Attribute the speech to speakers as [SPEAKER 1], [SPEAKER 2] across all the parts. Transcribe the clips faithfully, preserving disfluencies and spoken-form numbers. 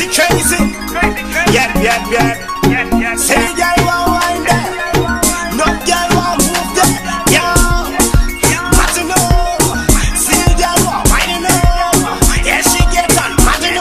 [SPEAKER 1] crazy, crazy. Yep, yep, yep. Say the girl won't wind there. No girl won't move there. Yo, Martino. See the girl won't wind up. Yeah, she get on Martino.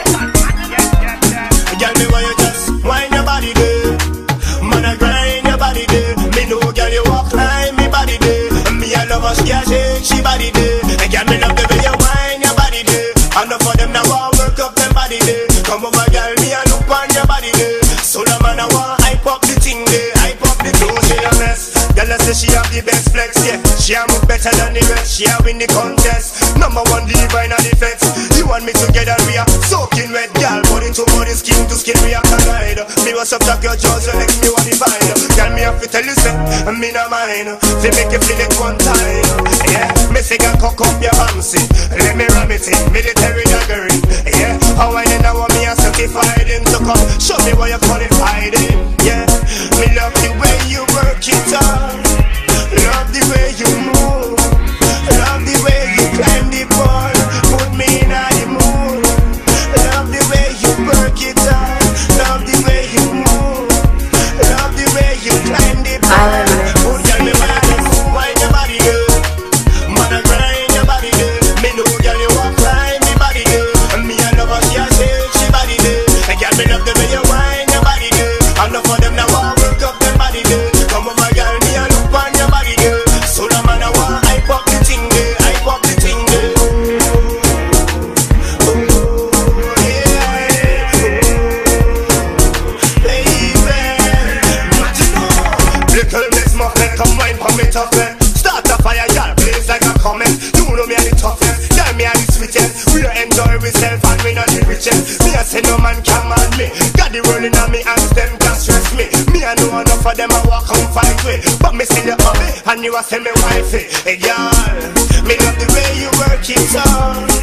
[SPEAKER 1] Girl, me want you just wind your body there. Man, I grind your body there. Me know, girl, you walk like me body there. Me, I love her, she a shake, she body there. And girl, me love the way you wind your body there. Enough for them now, I work up them body there. Come over, girl, me a look on your body there. So the man I want hype up the thing there, hype up the thing. She a mess. Girl, I say she have the best flex, yeah. She a move better than the rest. She a win the contest. Number one divine and defense. You want me together, we are soaking wet, girl. Body to body, skin to skin, we are collide. Me was subtract your jaws, your legs, me want to find. Girl, me have to tell you, say, me not mine. They make you feel it one time, yeah. Me say, girl, cock up your hamsy. Let me ram it in, military daggering, yeah. How I then I want me a certified him to come. Show me why you qualified him, yeah. Me love the way you work it out. Love the way you move. Love the way you climb the ball. Put me in the mood. Love the way you work it out. Love the way you move. Love the way you climb the ball. Oh, girl, me wanna just wind your body, girl. Man, I grind your body, girl. Me know, girl, you walk like me body, girl. And me, I love her, she a shake, she body, girl. And girl, me love the way you wind your body, girl. I know for them now, I work up them body, girl. Come over, girl, me a look on your body, girl. So the man I want hype up the thing, girl. Hype up the thing, girl. Oh, yeah. Baby, Martino. Little Miss Muffet, come wine for me tough, man. Start a fire, girl, blaze like a comet. You know me a the toughest, girl, me a the sweetest. We enjoy ourselves and we not the richest. Me a say no man can man me. Got the world in me and them can stress me. Me I know enough of them I walk and fight with. But me still you hubby and you a say me wifey. Hey girl, me love the way you work it out.